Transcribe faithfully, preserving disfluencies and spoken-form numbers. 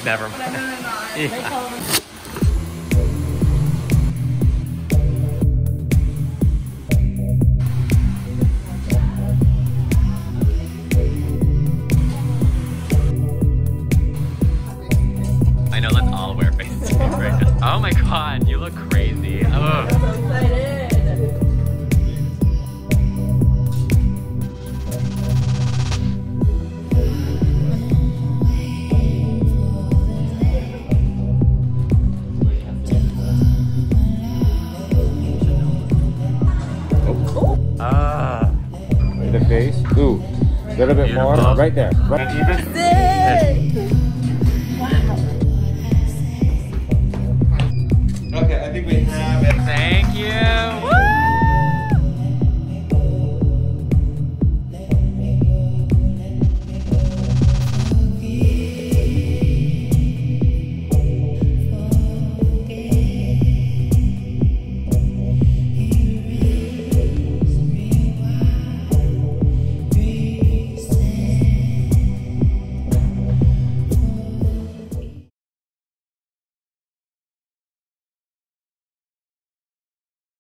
Never mind. No, no, no, no. Yeah. I know, let's all wear faces right now. Oh my god, you look crazy. Ugh. I'm so excited. Ah. The face. Ooh. A little bit Beautiful. more. Right there. Right even. Wow. Okay, I think we have it. Thank you.